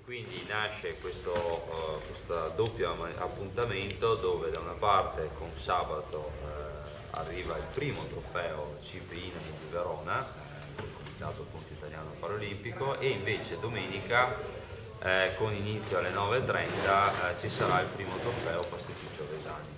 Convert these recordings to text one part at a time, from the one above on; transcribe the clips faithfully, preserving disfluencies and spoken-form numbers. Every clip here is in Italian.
quindi nasce questo, uh, questo doppio appuntamento dove da una parte con sabato uh, arriva il primo trofeo C P I di Verona, eh, del Comitato appunto Italiano Paralimpico, e invece domenica eh, con inizio alle nove e trenta eh, ci sarà il primo trofeo Pastificio Vesani.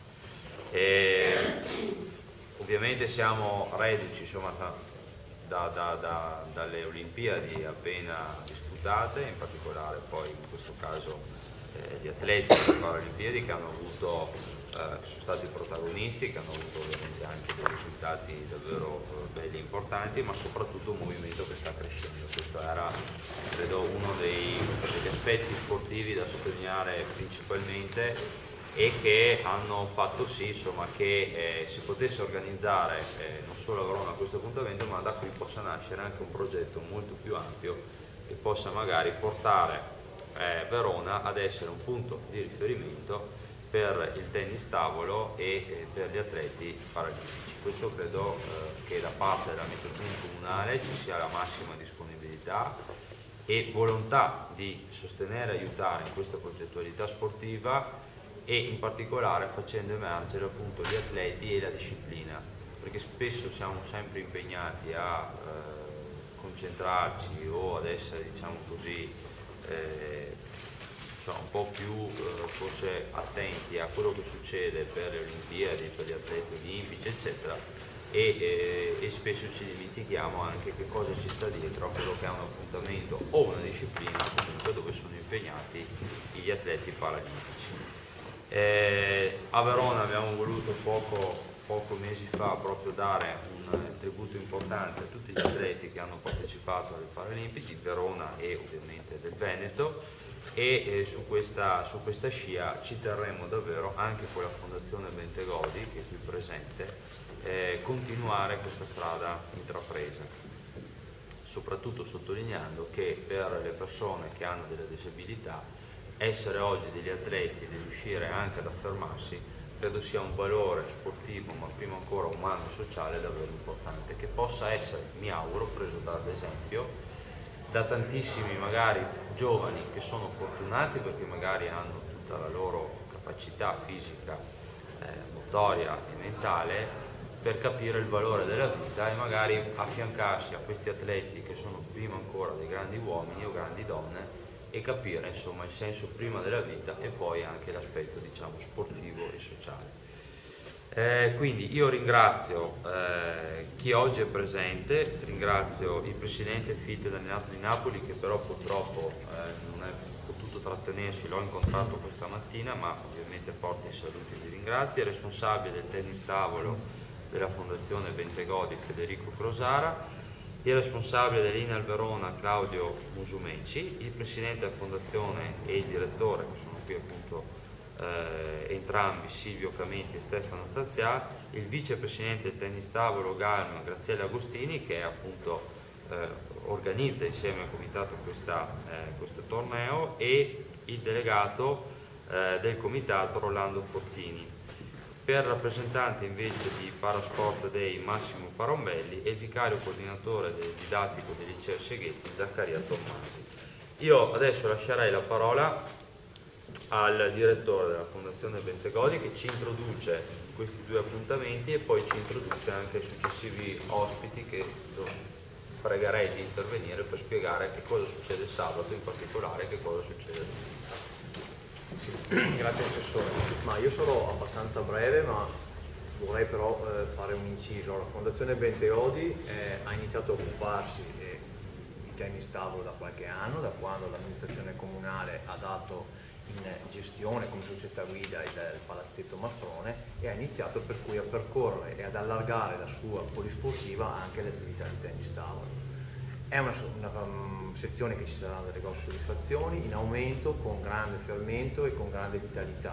E, ovviamente siamo reduci insomma, da, da, da, dalle Olimpiadi appena disputate, in particolare poi in questo caso eh, gli atleti delle Paralimpiadi che hanno avuto, eh, che sono stati protagonisti, che hanno avuto ovviamente anche dei risultati davvero eh, belli e importanti, ma soprattutto un movimento che sta crescendo. Questo era credo uno dei, degli aspetti sportivi da sottolineare principalmente, e che hanno fatto sì insomma, che eh, si potesse organizzare eh, non solo a Verona questo appuntamento, ma da qui possa nascere anche un progetto molto più ampio che possa magari portare eh, Verona ad essere un punto di riferimento per il tennis tavolo e eh, per gli atleti paralimpici. Questo credo eh, che da parte dell'amministrazione comunale ci sia la massima disponibilità e volontà di sostenere e aiutare in questa progettualità sportiva, e in particolare facendo emergere appunto gli atleti e la disciplina, perché spesso siamo sempre impegnati a eh, concentrarci o ad essere, diciamo così, eh, insomma, un po' più eh, forse attenti a quello che succede per le Olimpiadi, per gli atleti olimpici eccetera, e, eh, e spesso ci dimentichiamo anche che cosa ci sta dietro a quello che è un appuntamento o una disciplina comunque dove sono impegnati gli atleti paralimpici. Eh, a Verona abbiamo voluto poco, poco mesi fa proprio dare un tributo importante a tutti gli atleti che hanno partecipato alle Paralimpiadi di Verona e ovviamente del Veneto, e eh, su, questa, su questa scia ci terremo davvero anche con la Fondazione Bentegodi, che è qui presente, eh, continuare questa strada intrapresa, soprattutto sottolineando che per le persone che hanno delle disabilità essere oggi degli atleti e di riuscire anche ad affermarsi credo sia un valore sportivo, ma prima ancora umano e sociale davvero importante, che possa essere, mi auguro, preso ad esempio da tantissimi magari giovani che sono fortunati perché magari hanno tutta la loro capacità fisica, eh, motoria e mentale per capire il valore della vita e magari affiancarsi a questi atleti che sono prima ancora dei grandi uomini o grandi donne, e capire insomma il senso prima della vita e poi anche l'aspetto diciamo sportivo e sociale. Eh, quindi io ringrazio eh, chi oggi è presente, ringrazio il presidente F I T dell'Allenato di Napoli che però purtroppo eh, non è potuto trattenersi, l'ho incontrato questa mattina, ma ovviamente porta i saluti e li ringrazio, il responsabile del tennis tavolo della Fondazione Bentegodi Federico Crosara, il responsabile dell'I N A L Verona Claudio Musumeci, il presidente della fondazione e il direttore, che sono qui appunto eh, entrambi, Silvio Camenti e Stefano Stazià, il vicepresidente del tennis tavolo Galma Graziella Agostini, che appunto eh, organizza insieme al comitato questa, eh, questo torneo, e il delegato eh, del comitato Rolando Fortini. Per rappresentante invece di Parasport Day Massimo Parombelli e il vicario coordinatore del didattico del liceo Seghetti Zaccaria Tommasi. Io adesso lascerei la parola al direttore della Fondazione Bentegodi che ci introduce questi due appuntamenti e poi ci introduce anche ai successivi ospiti che pregherei di intervenire per spiegare che cosa succede sabato, in particolare che cosa succede domenica. Sì, grazie Assessore. Ma io sarò abbastanza breve, ma vorrei però eh, fare un inciso. La Fondazione Bentegodi eh, ha iniziato a occuparsi eh, di tennis tavolo da qualche anno, da quando l'amministrazione comunale ha dato in gestione come società guida il, il palazzetto Masprone, e ha iniziato per cui a percorrere e ad allargare la sua polisportiva anche alle attività di tennis tavolo. È una, una um, sezione che ci saranno delle grosse soddisfazioni, in aumento, con grande fermento e con grande vitalità.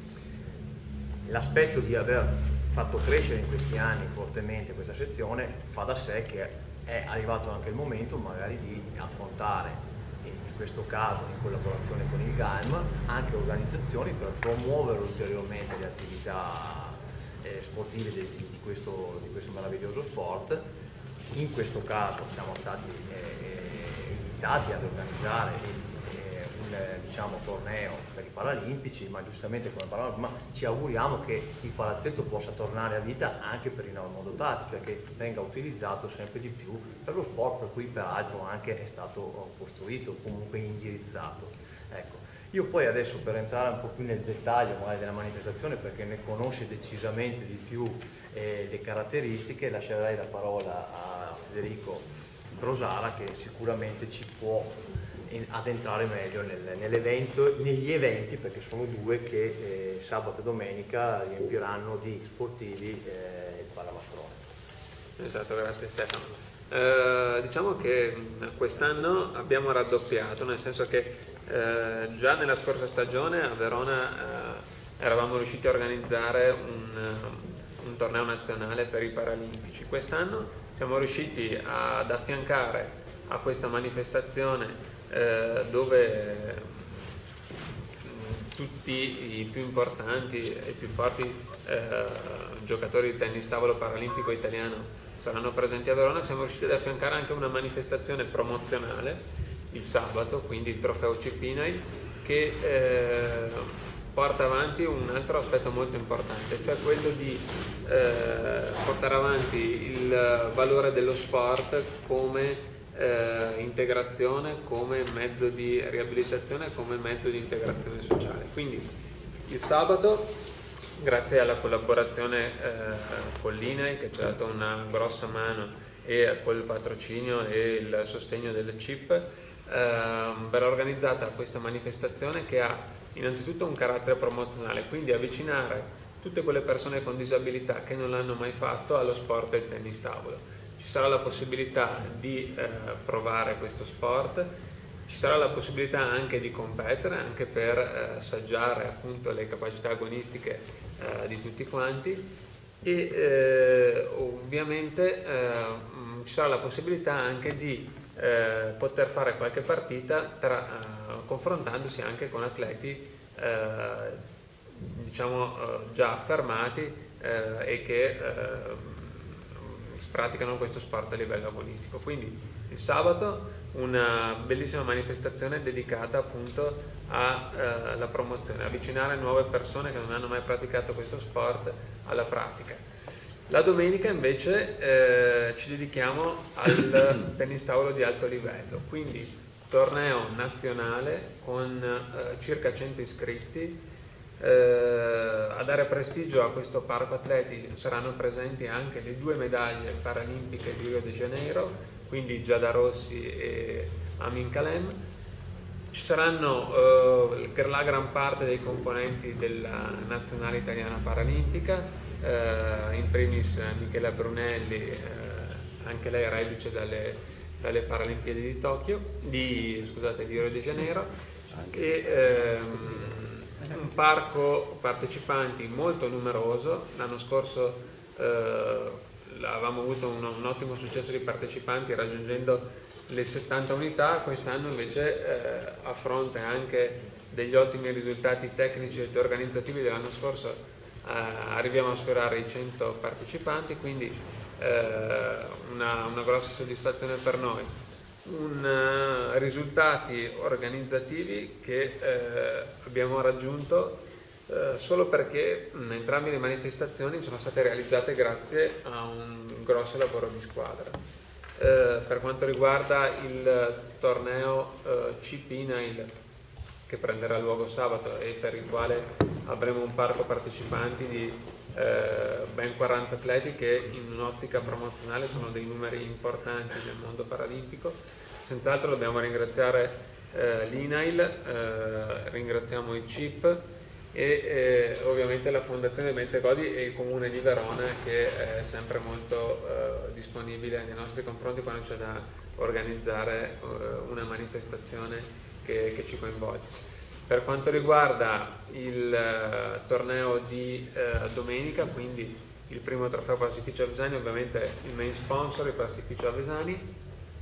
L'aspetto di aver fatto crescere in questi anni fortemente questa sezione fa da sé che è arrivato anche il momento magari di affrontare, in questo caso in collaborazione con il G A M, anche organizzazioni per promuovere ulteriormente le attività eh, sportive di, di, questo, di questo meraviglioso sport. In questo caso siamo stati eh, invitati ad organizzare eh, un, diciamo, torneo per i Paralimpici, ma giustamente come parlavamo, ma ci auguriamo che il palazzetto possa tornare a vita anche per i normodotati, cioè che venga utilizzato sempre di più per lo sport per cui peraltro anche è stato costruito, comunque indirizzato. Ecco. Io poi adesso, per entrare un po' più nel dettaglio magari della manifestazione, perché ne conosce decisamente di più eh, le caratteristiche, lascerei la parola a Federico Brosara, che sicuramente ci può addentrare meglio nel, nell'evento, negli eventi, perché sono due che eh, sabato e domenica riempiranno di sportivi eh, il Palamastrone. Esatto, grazie Stefano. Eh, diciamo che quest'anno abbiamo raddoppiato, nel senso che eh, già nella scorsa stagione a Verona eh, eravamo riusciti a organizzare un, un torneo nazionale per i Paralimpici. Quest'anno siamo riusciti ad affiancare a questa manifestazione eh, dove tutti i più importanti e i più forti eh, giocatori di tennis tavolo paralimpico italiano saranno presenti a Verona. Siamo riusciti ad affiancare anche una manifestazione promozionale il sabato, quindi il trofeo C P I N A I, che eh, porta avanti un altro aspetto molto importante, cioè quello di eh, portare avanti il valore dello sport come eh, integrazione, come mezzo di riabilitazione, come mezzo di integrazione sociale. Quindi il sabato, grazie alla collaborazione eh, con l'I N A I, che ci ha dato una grossa mano, e col patrocinio e il sostegno del C I P, eh, verrà organizzata questa manifestazione che ha innanzitutto un carattere promozionale, quindi avvicinare tutte quelle persone con disabilità che non l'hanno mai fatto allo sport del tennis tavolo. Ci sarà la possibilità di eh, provare questo sport, ci sarà la possibilità anche di competere, anche per eh, assaggiare appunto le capacità agonistiche eh, di tutti quanti, e eh, ovviamente eh, mh, ci sarà la possibilità anche di eh, poter fare qualche partita tra, eh, confrontandosi anche con atleti eh, diciamo eh, già affermati eh, e che eh, praticano questo sport a livello agonistico. Quindi il sabato una bellissima manifestazione dedicata appunto alla eh, promozione, avvicinare nuove persone che non hanno mai praticato questo sport alla pratica. La domenica invece eh, ci dedichiamo al tennis tavolo di alto livello, quindi torneo nazionale con eh, circa cento iscritti. Eh, a dare prestigio a questo parco atleti saranno presenti anche le due medaglie paralimpiche di Rio de Janeiro, quindi Giada Rossi e Amin Kalem. Ci saranno eh, la gran parte dei componenti della nazionale italiana paralimpica, eh, in primis Michela Brunelli, eh, anche lei reduce dalle, dalle Paralimpiadi di Tokyo, di, scusate, di Rio de Janeiro, e ehm, un parco partecipanti molto numeroso. L'anno scorso eh, avevamo avuto un, un ottimo successo di partecipanti raggiungendo le settanta unità, quest'anno invece eh, a fronte anche degli ottimi risultati tecnici ed organizzativi dell'anno scorso eh, arriviamo a sfiorare i cento partecipanti, quindi eh, una, una grossa soddisfazione per noi. Un, uh, risultati organizzativi che eh, abbiamo raggiunto eh, solo perché mh, entrambe le manifestazioni sono state realizzate grazie a un grosso lavoro di squadra. Eh, per quanto riguarda il torneo eh, C P I N A I che prenderà luogo sabato e per il quale avremo un parco partecipanti di eh, ben quaranta atleti, che in un'ottica promozionale sono dei numeri importanti nel mondo paralimpico. Senz'altro dobbiamo ringraziare eh, l'I N A I L, eh, ringraziamo il C I P e eh, ovviamente la Fondazione Bentegodi e il Comune di Verona, che è sempre molto eh, disponibile nei nostri confronti quando c'è da organizzare eh, una manifestazione che, che ci coinvolge. Per quanto riguarda il eh, torneo di eh, domenica, quindi il primo trofeo Pastificio Avesani, ovviamente il main sponsor, il Pastificio Avesani,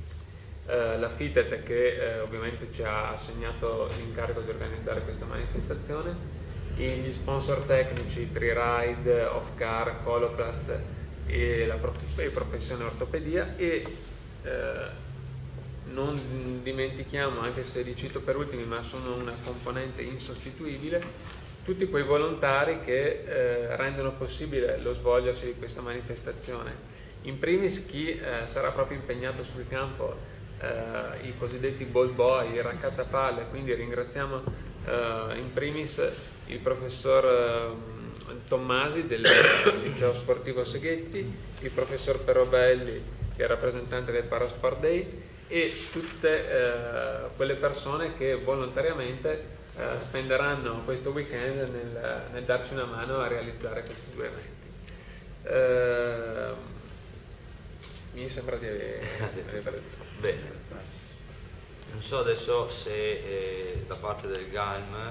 eh, la FITET che eh, ovviamente ci ha assegnato l'incarico di organizzare questa manifestazione, gli sponsor tecnici Triride, Offcar, Coloplast e la prof e Professione Ortopedia, e eh, non dimentichiamo, anche se li cito per ultimi, ma sono una componente insostituibile, tutti quei volontari che eh, rendono possibile lo svolgersi di questa manifestazione. In primis chi eh, sarà proprio impegnato sul campo, eh, i cosiddetti ball boy, i raccattapalle, quindi ringraziamo eh, in primis il professor eh, Tommasi del liceo sportivo Seghetti, il professor Perobelli che è rappresentante del Parasport Day, e tutte eh, quelle persone che volontariamente eh, spenderanno questo weekend nel, nel darci una mano a realizzare questi due eventi. Eh, mi sembra di avere... Bene, non so adesso se eh, da parte del G A M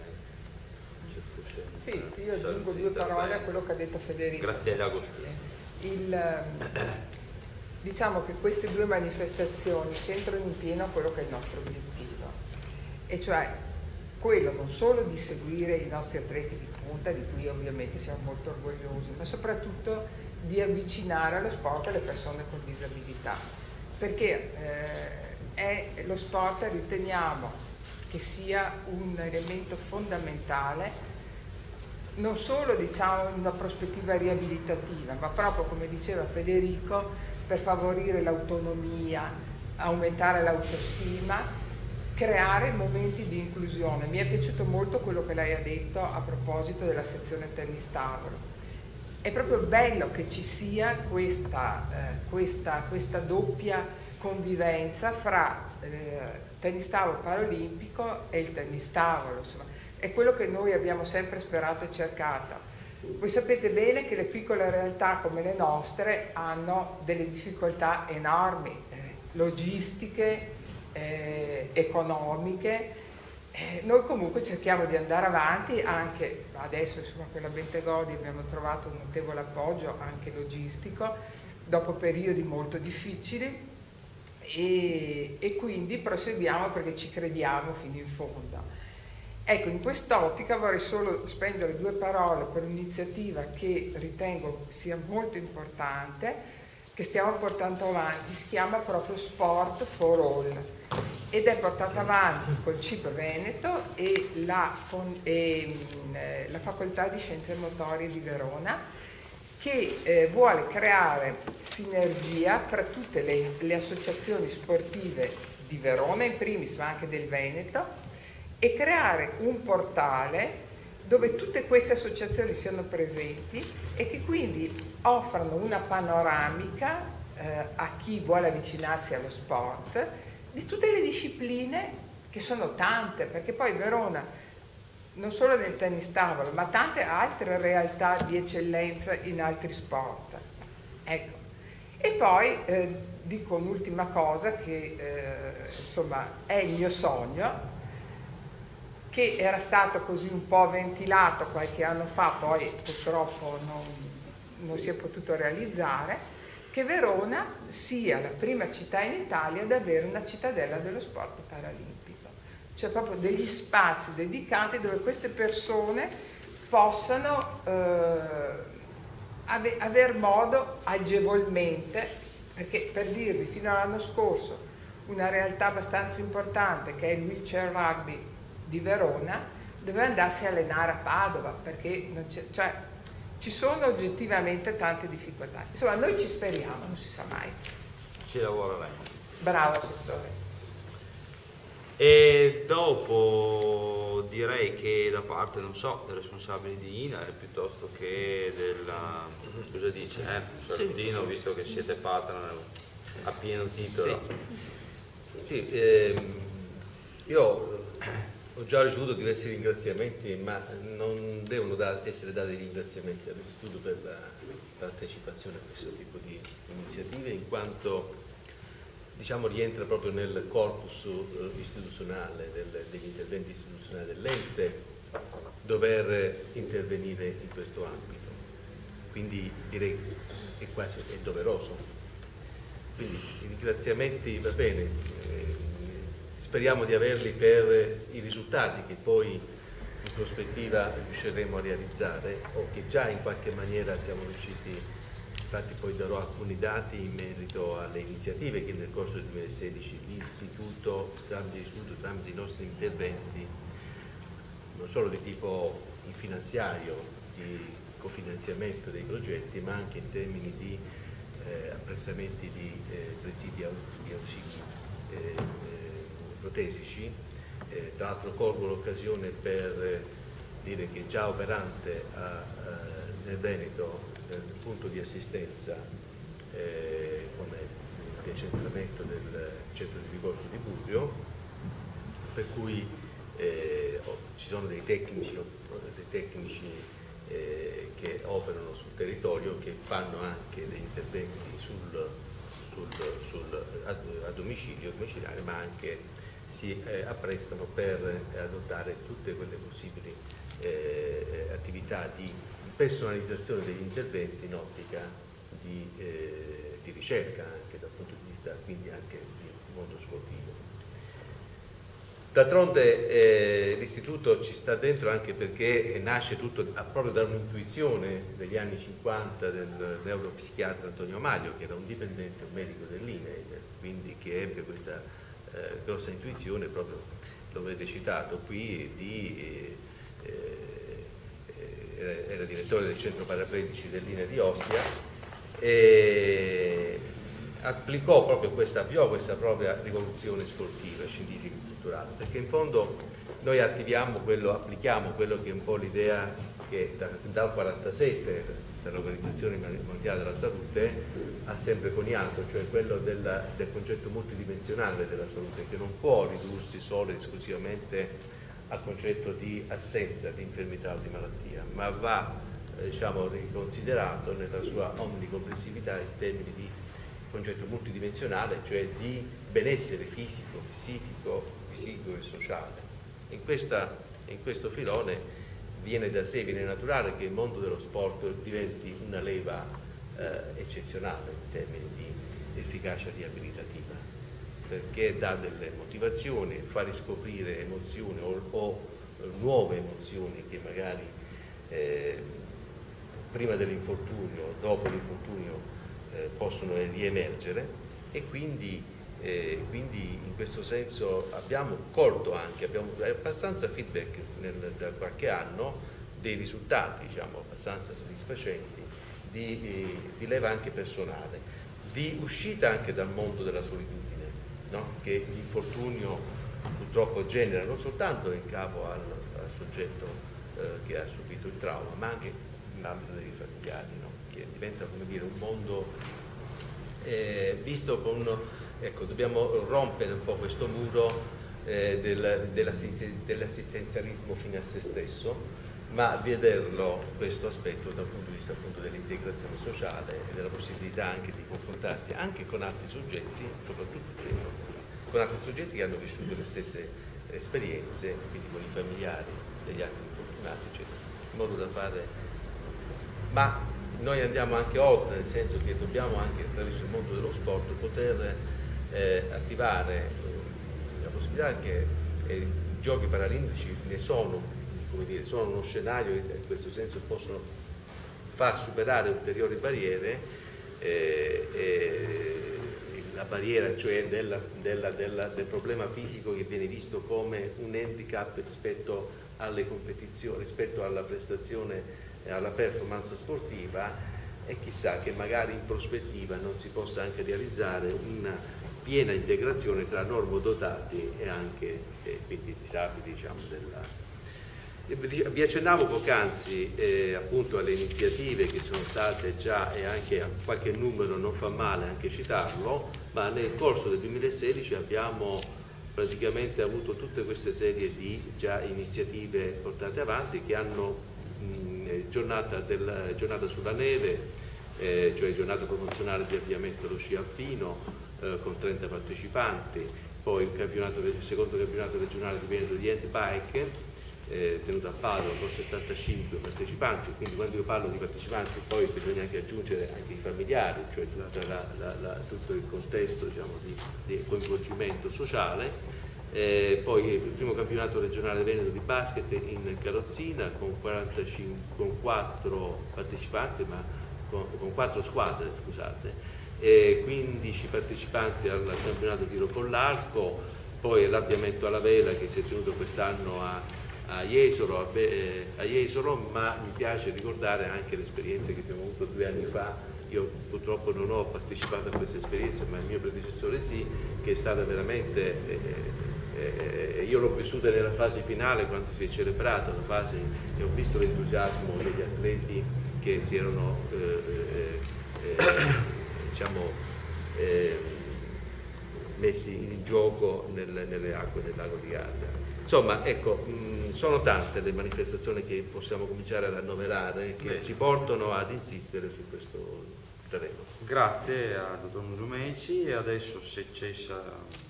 Sì, io aggiungo due parole a quello che ha detto Federico. Grazie Agostino. Il, diciamo che queste due manifestazioni centrano in pieno quello che è il nostro obiettivo, e cioè quello non solo di seguire i nostri atleti di punta, di cui ovviamente siamo molto orgogliosi, ma soprattutto di avvicinare allo sport le persone con disabilità, perché eh, è, lo sport riteniamo che sia un elemento fondamentale non solo, diciamo, in una prospettiva riabilitativa, ma proprio, come diceva Federico, per favorire l'autonomia, aumentare l'autostima, creare momenti di inclusione. Mi è piaciuto molto quello che lei ha detto a proposito della sezione tennis tavolo. È proprio bello che ci sia questa, eh, questa, questa doppia convivenza fra eh, tennis tavolo paralimpico e il tennis tavolo, insomma. È quello che noi abbiamo sempre sperato e cercato. Voi sapete bene che le piccole realtà come le nostre hanno delle difficoltà enormi, eh, logistiche, eh, economiche. Eh, noi comunque cerchiamo di andare avanti, anche adesso insomma con la Bentegodi abbiamo trovato un notevole appoggio anche logistico, dopo periodi molto difficili, e, e quindi proseguiamo perché ci crediamo fino in fondo. Ecco, in quest'ottica vorrei solo spendere due parole per un'iniziativa che ritengo sia molto importante, che stiamo portando avanti, si chiama proprio Sport for All ed è portata avanti col C I P Veneto e la, e, eh, la Facoltà di Scienze Motorie di Verona, che eh, vuole creare sinergia fra tutte le, le associazioni sportive di Verona in primis, ma anche del Veneto, e creare un portale dove tutte queste associazioni siano presenti e che quindi offrano una panoramica eh, a chi vuole avvicinarsi allo sport di tutte le discipline, che sono tante, perché poi Verona, non solo nel tennis tavolo, ma tante altre realtà di eccellenza in altri sport. Ecco. E poi eh, dico un'ultima cosa che eh, insomma è il mio sogno, che era stato così un po' ventilato qualche anno fa, poi purtroppo non, non si è potuto realizzare, che Verona sia la prima città in Italia ad avere una cittadella dello sport paralimpico, cioè proprio degli spazi dedicati dove queste persone possano eh, ave, aver modo agevolmente, perché per dirvi, fino all'anno scorso una realtà abbastanza importante che è il wheelchair rugby di Verona doveva andarsi a allenare a Padova, perché non c'è, cioè, ci sono oggettivamente tante difficoltà. Insomma, noi ci speriamo, non si sa mai. Ci lavoreremo. Bravo assessore. E dopo direi che da parte, non so, dei responsabili di I N A L piuttosto che della... Cosa dice? Eh, Sorrentino, sì, visto che siete partner a pieno titolo. Sì, sì ehm, io ho già ricevuto diversi ringraziamenti, ma non devono da, essere dati ringraziamenti all'Istituto per la partecipazione a questo tipo di iniziative, in quanto diciamo rientra proprio nel corpus eh, istituzionale, del, degli interventi istituzionali dell'ente, dover intervenire in questo ambito. Quindi direi che quasi è doveroso. Quindi i ringraziamenti va bene. Eh, Speriamo di averli per i risultati che poi in prospettiva riusciremo a realizzare o che già in qualche maniera siamo riusciti infatti poi darò alcuni dati in merito alle iniziative che nel corso del duemilasedici l'Istituto, tramite l'Istituto, tramite i nostri interventi, non solo di tipo finanziario, di cofinanziamento dei progetti, ma anche in termini di eh, apprestamenti di eh, presidi di ausili eh, eh, protesici. Eh, tra l'altro colgo l'occasione per dire che già operante a, eh, nel Veneto nel punto di assistenza eh, come il decentramento del centro di ricorso di Budrio, per cui eh, oh, ci sono dei tecnici, dei tecnici eh, che operano sul territorio, che fanno anche degli interventi sul, sul, sul, a, a domicilio, domiciliare, ma anche si eh, apprestano per adottare tutte quelle possibili eh, attività di personalizzazione degli interventi in ottica di, eh, di ricerca, anche dal punto di vista quindi anche di mondo sportivo. D'altronde eh, l'istituto ci sta dentro anche perché nasce tutto proprio da un'intuizione degli anni cinquanta del neuropsichiatra Antonio Maglio, che era un dipendente, un medico dell'I N E L, quindi che ebbe questa eh, grossa intuizione, proprio lo avete citato qui, di eh, era direttore del centro paraplegici dell'I N E di Ostia, e applicò proprio questa, avviò questa propria rivoluzione sportiva, scientifica e culturale, perché in fondo noi attiviamo quello, applichiamo quello che è un po' l'idea che da, dal quarantasette dall'Organizzazione Mondiale della Salute ha sempre coniato, cioè quello del, del concetto multidimensionale della salute, che non può ridursi solo ed esclusivamente al concetto di assenza, di infermità o di malattia, ma va eh, diciamo, riconsiderato nella sua omnicomprensività in termini di concetto multidimensionale, cioè di benessere fisico, psichico, psichico e sociale. In, questa, in questo filone viene da sé, viene naturale che il mondo dello sport diventi una leva eh, eccezionale in termini di efficacia riabilitativa, perché dà delle motivazioni, fa riscoprire emozioni o, o nuove emozioni che magari eh, prima dell'infortunio, dopo l'infortunio eh, possono riemergere, e quindi, eh, quindi in questo senso abbiamo colto anche, abbiamo abbastanza feedback nel, da qualche anno, dei risultati diciamo, abbastanza soddisfacenti di, eh, di leva anche personale, di uscita anche dal mondo della solitudine, no? Che l'infortunio purtroppo genera non soltanto in capo al, al soggetto eh, che ha subito il trauma, ma anche in ambito dei familiari, no? Che diventa, come dire, un mondo eh, visto con, ecco, dobbiamo rompere un po' questo muro eh, del, dell'assistenzialismo fine a se stesso, ma vederlo, questo aspetto, dal punto di vista appunto dell'integrazione sociale e della possibilità anche di confrontarsi anche con altri soggetti, soprattutto con altri soggetti che hanno vissuto le stesse esperienze, quindi con i familiari degli altri infortunati, eccetera, in modo da fare. Ma noi andiamo anche oltre, nel senso che dobbiamo anche attraverso il mondo dello sport poter eh, attivare eh, la possibilità che eh, i giochi paralimpici ne sono, come dire, sono uno scenario che in questo senso possono far superare ulteriori barriere, eh, eh, la barriera cioè della, della, della, del problema fisico che viene visto come un handicap rispetto alle competizioni, rispetto alla prestazione, alla performance sportiva, e chissà che magari in prospettiva non si possa anche realizzare una piena integrazione tra normodotati e anche eh, quindi disabili, diciamo, della. Vi accennavo poc'anzi eh, appunto alle iniziative che sono state già, e anche a qualche numero non fa male anche citarlo, ma nel corso del duemilasedici abbiamo praticamente avuto tutte queste serie di già iniziative portate avanti che hanno mh, giornata, del, giornata sulla neve, eh, cioè giornata promozionale di avviamento allo sci alpino eh, con trenta partecipanti, poi il, campionato, il secondo campionato regionale di Veneto di handbike Eh, tenuto a Padova con settantacinque partecipanti, quindi quando io parlo di partecipanti poi bisogna anche aggiungere anche i familiari, cioè tutta la, la, la, tutto il contesto, diciamo, di, di coinvolgimento sociale. Eh, poi il primo campionato regionale Veneto di basket in carrozzina con, quarantacinque, con quattro partecipanti, ma con, con quattro squadre, scusate, e quindici partecipanti al campionato tiro con l'arco, poi l'avviamento alla vela che si è tenuto quest'anno a, a, Jesolo, a, a Jesolo, ma mi piace ricordare anche l'esperienza che abbiamo avuto due anni fa. Io purtroppo non ho partecipato a questa esperienza, ma il mio predecessore sì, che è stata veramente, eh, eh, io l'ho vissuta nella fase finale quando si è celebrata la fase e ho visto l'entusiasmo degli atleti che si erano eh, eh, diciamo, eh, messi in gioco nel, nelle acque del lago di Garda. Insomma, ecco, mh, sono tante le manifestazioni che possiamo cominciare ad annoverare, che Beh. ci portano ad insistere su questo terreno. Grazie a dottor Musumeci, e adesso se cessa,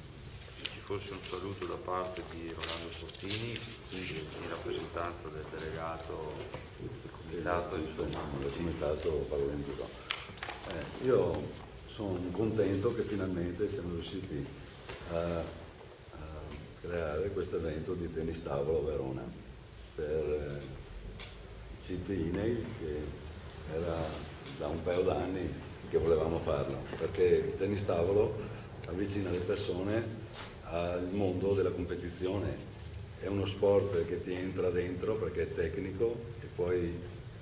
ci fosse un saluto da parte di Rolando Fortini, quindi in rappresentanza del delegato del comitato, insomma, del comitato paralentico. Eh, io sono contento che finalmente siamo riusciti a creare questo evento di tennis tavolo a Verona per il C P I N E I, che era da un paio d'anni che volevamo farlo, perché il tennis tavolo avvicina le persone al mondo della competizione, è uno sport che ti entra dentro perché è tecnico e puoi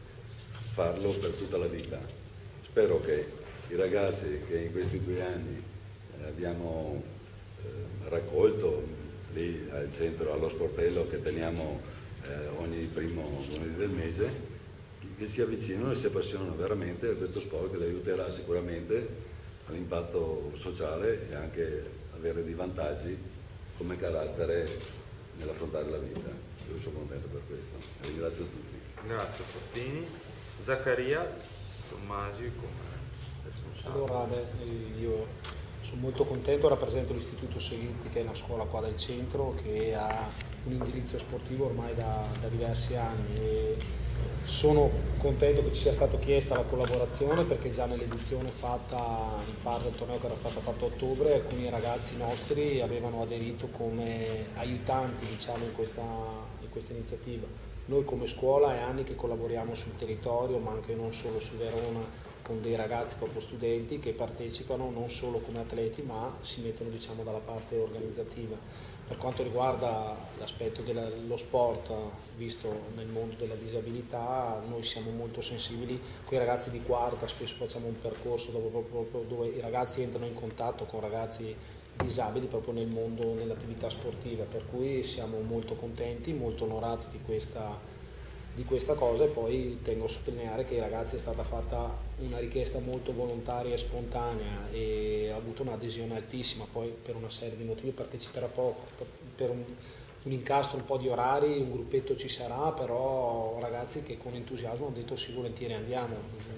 farlo per tutta la vita. Spero che i ragazzi che in questi due anni abbiamo eh, raccolto lì al centro, allo sportello che teniamo eh, ogni primo lunedì del mese, che si avvicinano e si appassionano veramente a questo sport che li aiuterà sicuramente all'impatto sociale e anche avere dei vantaggi come carattere nell'affrontare la vita. Io sono contento per questo e ringrazio tutti. Grazie Fortini. Zaccaria Tommasi come responsabile. Allora, beh, io sono molto contento, rappresento l'Istituto Seghetti, che è una scuola qua del centro che ha un indirizzo sportivo ormai da, da diversi anni, e sono contento che ci sia stata chiesta la collaborazione, perché già nell'edizione fatta in parte del torneo, che era stata fatta a ottobre, alcuni ragazzi nostri avevano aderito come aiutanti, diciamo, in questa, in questa iniziativa. Noi come scuola è anni che collaboriamo sul territorio, ma anche non solo su Verona, con dei ragazzi, proprio studenti, che partecipano non solo come atleti ma si mettono, diciamo, dalla parte organizzativa. Per quanto riguarda l'aspetto dello sport visto nel mondo della disabilità, noi siamo molto sensibili. Con i ragazzi di quarta spesso facciamo un percorso dove, proprio, dove i ragazzi entrano in contatto con ragazzi disabili proprio nel mondo, nell'attività sportiva, per cui siamo molto contenti, molto onorati di questa di questa cosa. E poi tengo a sottolineare che ai ragazzi è stata fatta una richiesta molto volontaria e spontanea e ha avuto un'adesione altissima. Poi per una serie di motivi parteciperà poco, per un, un incastro un po' di orari, un gruppetto ci sarà, però ragazzi che con entusiasmo hanno detto sì, volentieri andiamo.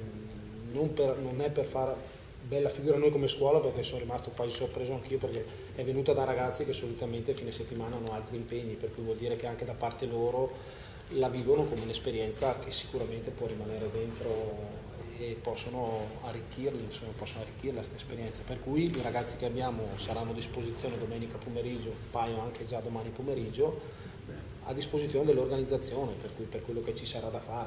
Non, per, non è per fare bella figura noi come scuola, perché sono rimasto quasi sorpreso anch'io, perché è venuta da ragazzi che solitamente fine settimana hanno altri impegni, per cui vuol dire che anche da parte loro la vivono come un'esperienza che sicuramente può rimanere dentro e possono arricchirli, insomma, possono arricchirla questa esperienza. Per cui i ragazzi che abbiamo saranno a disposizione domenica pomeriggio, un paio anche già domani pomeriggio, a disposizione dell'organizzazione, per cui per quello che ci sarà da fare.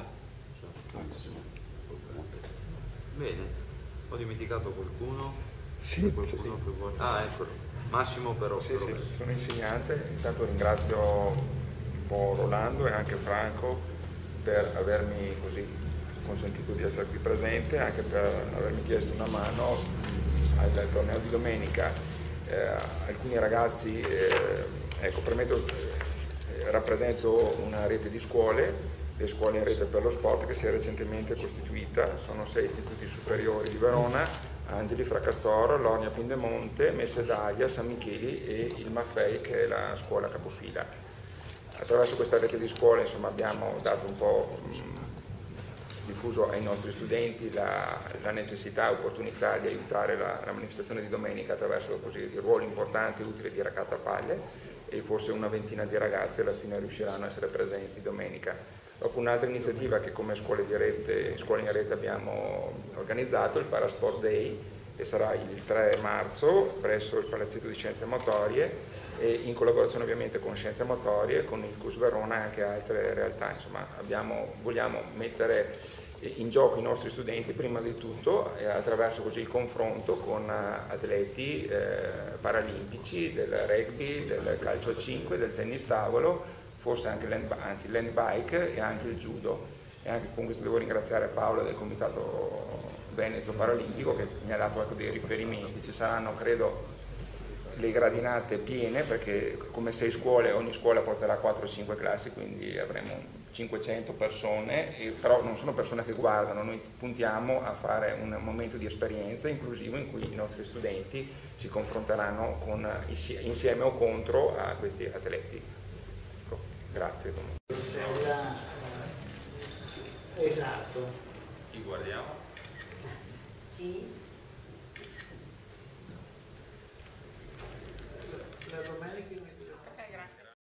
Bene, ho dimenticato qualcuno? Sì, qualcuno sì. Che vuole... Ah, ecco, Massimo però. Sì, sì, sono insegnante, intanto ringrazio un po' Rolando e anche Franco per avermi così consentito di essere qui presente, anche per avermi chiesto una mano al torneo di domenica. Eh, alcuni ragazzi, eh, ecco, premetto, eh, rappresento una rete di scuole, le scuole in rete per lo sport, che si è recentemente costituita. Sono sei istituti superiori di Verona: Angeli, Fracastoro, Lornia, Pindemonte, Messe d'Aia, San Micheli e il Maffei, che è la scuola capofila. Attraverso questa rete di scuole, insomma, abbiamo dato un po' mh, diffuso ai nostri studenti la, la necessità e opportunità di aiutare la, la manifestazione di domenica attraverso così i ruoli importanti e utili di raccattapaglie, e forse una ventina di ragazzi alla fine riusciranno a essere presenti domenica. Dopo un'altra iniziativa che come scuole, di rete, scuole in rete abbiamo organizzato, il Parasport Day, che sarà il tre marzo presso il Palazzetto di Scienze Motorie, e in collaborazione ovviamente con Scienze Motorie, con il C U S Verona e anche altre realtà. Insomma, abbiamo, vogliamo mettere in gioco i nostri studenti prima di tutto, e attraverso così il confronto con atleti eh, paralimpici del rugby, del calcio a cinque, del tennis tavolo, forse anche l'hand, anzi l'hand bike e anche il judo. E anche con questo devo ringraziare Paola del Comitato Veneto Paralimpico che mi ha dato ecco, dei riferimenti. Ci saranno credo le gradinate piene, perché come sei scuole ogni scuola porterà quattro cinque classi, quindi avremo cinquecento persone, e però non sono persone che guardano, noi puntiamo a fare un momento di esperienza inclusivo in cui i nostri studenti si confronteranno con, insieme o contro a questi atleti. Ecco, grazie. Esatto. Chi guardiamo? Sì.